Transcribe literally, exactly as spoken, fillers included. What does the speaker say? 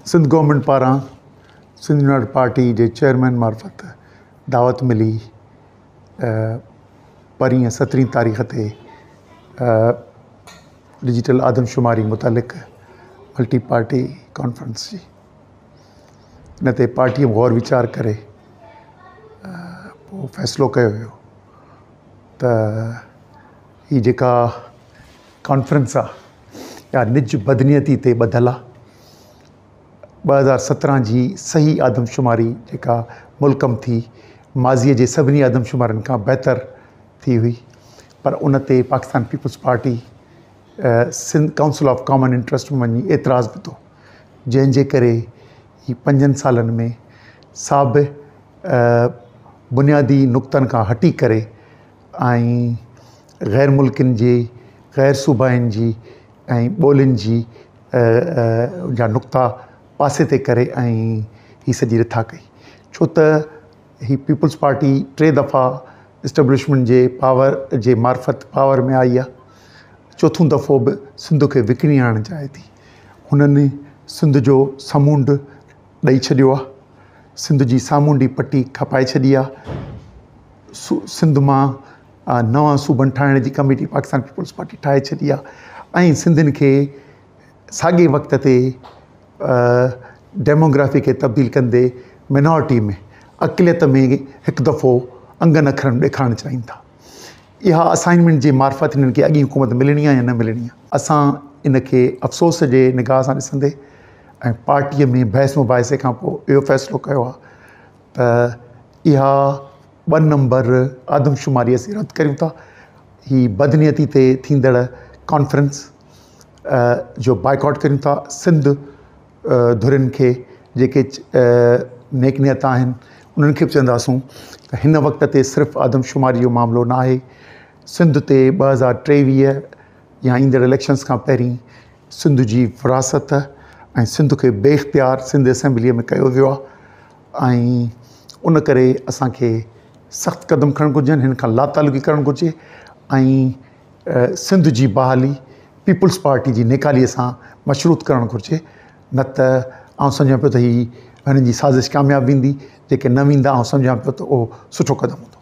Sindh government पारां Sindh united party जे chairman मार्फत दावत मिली परीं सत्रहीं तारीख़ ते डिजिटल आदमशुमारी मुतालिक़ मल्टी पार्टी कॉन्फ्रेंस जी। इन ते पार्टीअ गौर वीचार करे पोइ फ़ैसिलो कयो हुयो त ही जेका कॉन्फ्रेंस आहे या निज बदनीयती ते ॿधल आहे। ॿ हज़ार सत्रहं जी सही आदमशुमारी जेका मुल्क में थी माज़ीअ जे सभिनी आदमशुमारियुनि खां बहितर थी हुई, पर उन ते Pakistan peoples party Sindh council of common interest में वञी एतिराज़ विधो, जंहिंजे करे ही पंजनि सालनि में साब बुनियादी नुक़्तनि खां हटी करे ऐं ग़ैर मुल्किन जे ग़ैर सूबाइन जी ऐं ॿोलियुनि जी जा नुक़्ता पासे ते करे ऐं ही सॼी रिथा कई। छो त ही पीपल्स पार्टी टे दफ़ा इस्टेब्लिशमेंट जे पावर जे मार्फत पावर में आई आहे। चोथों दफ़ो बि सिंध खे विकिणी आणणु चाहे थी। हुननि सिंध जो सामूंड ॾेई छॾियो आहे, सिंध जी सामूंडी पट्टी खपाए छॾी आहे। सिंध मां नवां सूबनि ठाहिण जी कमेटी पाकिस्तान पीपल्स पार्टी ठाहे छॾी आहे ऐं सिंधियुनि खे साॻे वक़्त ते डेमोग्राफी खे तब्दील कंदे मिनॉरिटी में अक़लियत में हिकु दफ़ो अंगनि अखरनि ॾेखारणु चाहिनि था। इहा असाइनमेंट जे मार्फत हिननि खे अॻी हुकूमत मिलणी आहे या न मिलणी आहे। असां इन खे अफ़सोस जे निगाह सां ॾिसंदे ऐं पार्टीअ में बहस मुबाहिसे खां पोइ इहो फ़ैसिलो कयो आहे त इहा ॿ नंबर आदमशुमारी असीं रद्द करियूं था। ही बदनीयती ते थींदड़ कॉन्फ्रेंस जो बाइकॉट करियूं था। सिंध धुरियुनि खे जेके नेकनियत आहिनि उन्हनि खे बि चवंदासूं त हिन वक़्त ते सिर्फ़ु आदमशुमारी जो मामिलो न आहे। सिंध ते ॿ हज़ार टेवीह या ईंदड़ इलेक्शन्स खां पहिरीं सिंध जी विरासत ऐं सिंध खे बेइख्तियार सिंध असेंबलीअ में कयो वियो आहे ऐं उन करे असांखे सख़्तु क़दम खणणु घुरिजनि, हिन खां लातालुकी करणु घुरिजे ऐं सिंध जी बहाली पीपल्स पार्टी जी निकालीअ सां मशरूत करणु घुरिजे। न त आउं सम्झां पियो त ही हिननि जी साज़िश कामयाबु वेंदी, जेके न वेंदा आउं सम्झां पियो त उहो सुठो क़दम हूंदो।